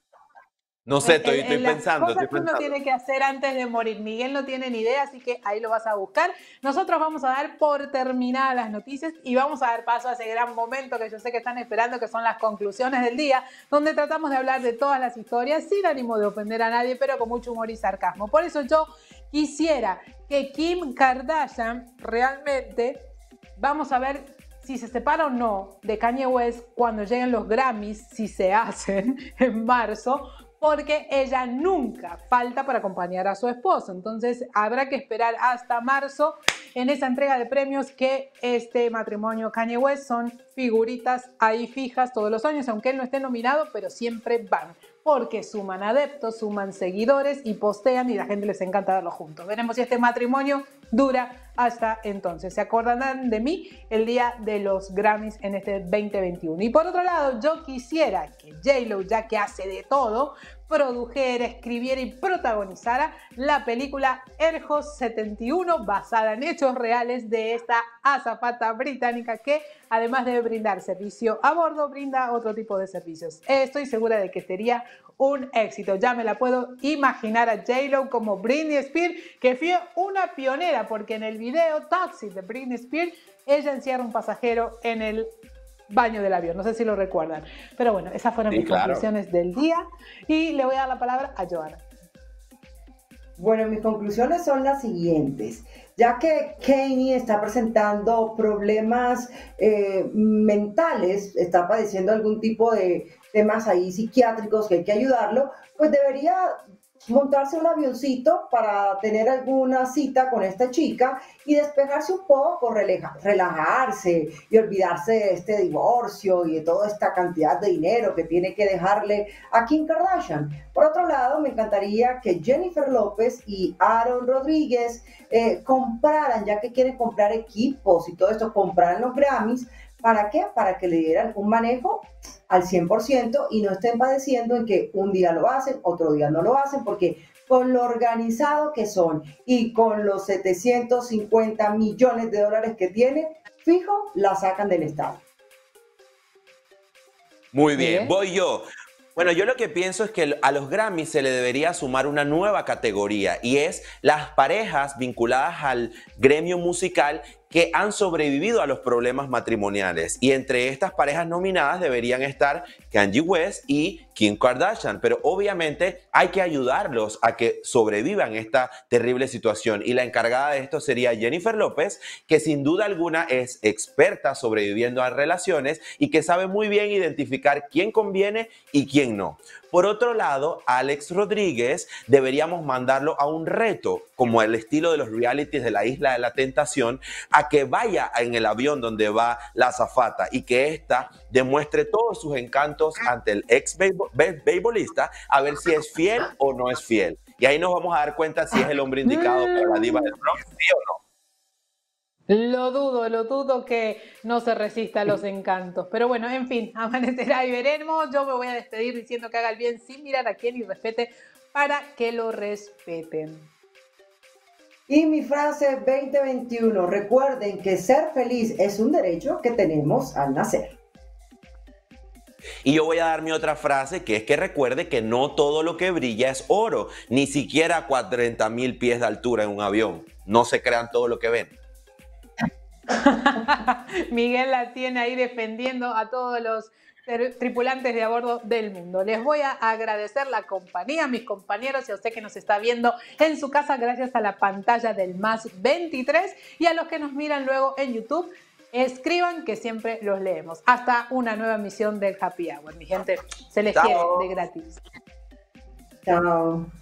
No sé, En, estoy, en- estoy en las pensando, cosas estoy que uno pensando. tiene que hacer antes de morir. Miguel no tiene ni idea, así que ahí lo vas a buscar. Nosotros vamos a dar por terminadas las noticias y vamos a dar paso a ese gran momento que yo sé que están esperando, que son las conclusiones del día, donde tratamos de hablar de todas las historias sin ánimo de ofender a nadie, pero con mucho humor y sarcasmo. Por eso yo quisiera que Kim Kardashian realmente, vamos a ver si se separa o no de Kanye West cuando lleguen los Grammys, si se hacen en marzo, porque ella nunca falta para acompañar a su esposo. Entonces habrá que esperar hasta marzo en esa entrega de premios que este matrimonio Kanye West son figuritas ahí fijas todos los años, aunque él no esté nominado, pero siempre van, porque suman adeptos, suman seguidores y postean y la gente les encanta verlos juntos. Veremos si este matrimonio dura hasta entonces. Se acordarán de mí el día de los Grammys en este veinte veintiuno. Y por otro lado, yo quisiera que J-Lo, ya que hace de todo, produjera, escribiera y protagonizara la película Erjo setenta y uno, basada en hechos reales de esta azafata británica que, además de brindar servicio a bordo, brinda otro tipo de servicios. Estoy segura de que sería un éxito. Ya me la puedo imaginar a J-Lo como Britney Spears, que fue una pionera, porque en el video Toxic de Britney Spears, ella encierra un pasajero en el baño del avión. No sé si lo recuerdan. Pero bueno, esas fueron Sí, mis claro. conclusiones del día. Y le voy a dar la palabra a Johanna. Bueno, mis conclusiones son las siguientes. Ya que Kanye está presentando problemas eh, mentales, está padeciendo algún tipo de temas ahí psiquiátricos que hay que ayudarlo, pues debería montarse un avioncito para tener alguna cita con esta chica y despejarse un poco, relaja- relajarse y olvidarse de este divorcio y de toda esta cantidad de dinero que tiene que dejarle a Kim Kardashian. Por otro lado, me encantaría que Jennifer López y Aaron Rodríguez eh, compraran, ya que quieren comprar equipos y todo esto, compraran los Grammys. ¿Para qué? Para que le dieran un manejo al cien por ciento y no estén padeciendo en que un día lo hacen, otro día no lo hacen, porque con lo organizado que son y con los setecientos cincuenta millones de dólares que tienen, fijo, la sacan del estado. Muy bien, Bien. voy yo. Bueno, yo lo que pienso es que a los Grammys se le debería sumar una nueva categoría y es las parejas vinculadas al gremio musical que han sobrevivido a los problemas matrimoniales. Y entre estas parejas nominadas deberían estar Kanye West y Kim Kardashian. Pero obviamente hay que ayudarlos a que sobrevivan esta terrible situación. Y la encargada de esto sería Jennifer López, que sin duda alguna es experta sobreviviendo a relaciones y que sabe muy bien identificar quién conviene y quién no. Por otro lado, Alex Rodríguez deberíamos mandarlo a un reto, como el estilo de los realities de la Isla de la Tentación, a que vaya en el avión donde va la azafata y que ésta demuestre todos sus encantos ante el ex beisbo- be- beisbolista, a ver si es fiel o no es fiel. Y ahí nos vamos a dar cuenta si es el hombre indicado para la diva del rock, sí o no. Lo dudo, lo dudo que no se resista a los encantos. Pero bueno, en fin, amanecerá y veremos. Yo me voy a despedir diciendo que haga el bien sin mirar a quién y respete para que lo respeten. Y mi frase veinte veintiuno, recuerden que ser feliz es un derecho que tenemos al nacer. Y yo voy a dar mi otra frase, que es que recuerde que no todo lo que brilla es oro, ni siquiera a cuarenta mil pies de altura en un avión. No se crean todo lo que ven. Miguel la tiene ahí defendiendo a todos los tripulantes de a bordo del mundo. Les voy a agradecer la compañía, a mis compañeros y a usted que nos está viendo en su casa gracias a la pantalla del más veintitrés y a los que nos miran luego en YouTube. Escriban que siempre los leemos. Hasta una nueva emisión del Happy Hour, mi gente. Se les Chao. quiere de gratis. Chao.